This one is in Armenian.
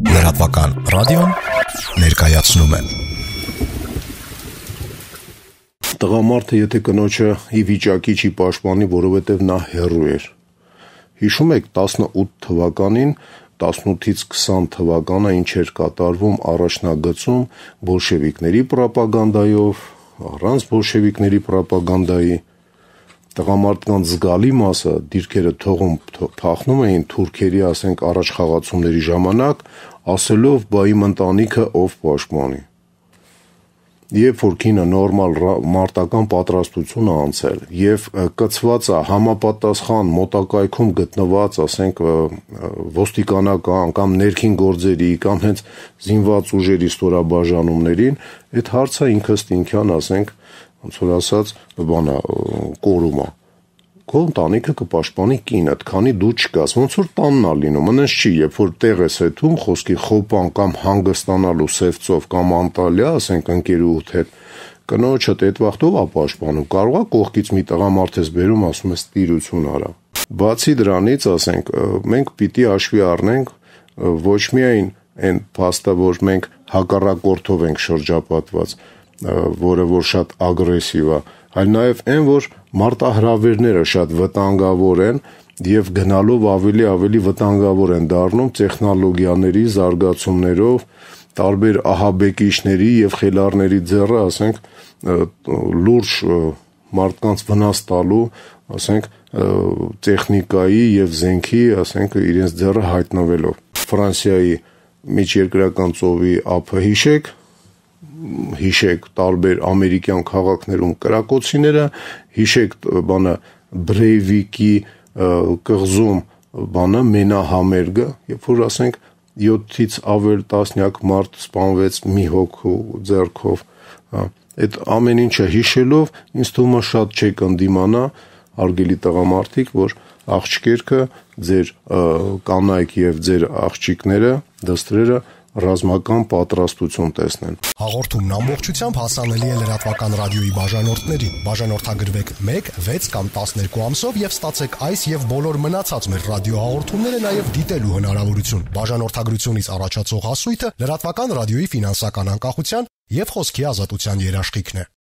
Լրատվական ռադիոն ներկայացնում է։ Տղամարդը եթե կնոջը ի վիճակի չի պաշտպանի, որովհետև նա հեռու էր։ Հիշում եք 18 թվականին, 18-ից 20 թվականը ինչ էր կատարվում առաջնագծում բոլշևիկների պրոպագանդայով, առանց բոլշևիկների պրոպագանդայի։ Տղամարդկանց զգալի մասը դիրքերը թողում փախնում էին թուրքերի, ասենք, առաջխաղացումների ժամանակ, ասելով բա իմ ընտանիքը ով պաշտպանի։ Երբ որ կինը նորմալ մարտական պատրաստություն է անցել եւ կցված է համապատասխան մոտակայքում գտնված, ասենք, ոստիկանական կամ ներքին գործերի կամ հենց զինված ուժերի ստորաբաժանումներին, այդ հարցը ինքնըստինքյան, ասենք, ոնց որ ասած, կորում է։ Քո ընտանիքը կպաշտպանի կինդ, քանի դու չկաս, ոնց որ տանն է լինում, այնպես չի, երբ որ տեղ ես հետում, խոսքի խոպան կամ հանգստանալու սևծով կամ Անտալիա, ասենք, ընկերուհուդ հետ, կնոջդ այդ վաղտով է պաշտպանում, կարող է կողքից մի տղամարդ ես բերում, ասում ես տիրություն արա։ Բացի դրանից, ասենք, մենք պիտի հաշվի առնենք ոչ միայն այն փաստը, որ մենք հակառակորդով ենք շրջապատված, որը որ շատ ագրեսիվ է, այլ նաև այն, որ մարտահրավերները շատ վտանգավոր են եւ գնալով ավելի վտանգավոր են դառնում տեխնոլոգիաների զարգացումներով, տարբեր ահաբեկիչների եւ խելառների ձեռը, ասենք, լուրջ մարդկանց վնաս տալու, ասենք, տեխնիկայի եւ զենքի, ասենք, իրենց ձեռը հայտնվելով։ Ֆրանսիայի միջերկրական ծովի ափը հիշեք տարբեր ամերիկյան քաղաքներում կրակոցիները, հիշեք Բրեյվիկի կղզում մենահամերգը, երբ որ, ասենք, 7-ից ավել տասնյակ մարդ սպանվեց մի հոգու ձեռքով, այդ ամեն ինչը հիշելով, ինձ թվում է շատ չեք ընդդիմանա, հարգելի տղամարդիկ, որ աղջիկերքը, ձեր կանայք եւ ձեր աղջիկները, դստրերը ռազմական պատրաստություն տեսնեն։ Հաղորդումն ամբողջությամբ հասանելի է լրատվական ռադիոյի բաժանորդներին։ Բաժանորդագրվեք 1, 6 կամ 12 ամսով եւ ստացեք այս եւ բոլոր մնացած մեր ռադիոհաղորդումները նաեւ դիտելու հնարավորություն։ Բաժանորդագրությունից առաջացող հասույթը լրատվական ռադիոյի ֆինանսական անկախության եւ խոսքի ազատության երաշխիքն է։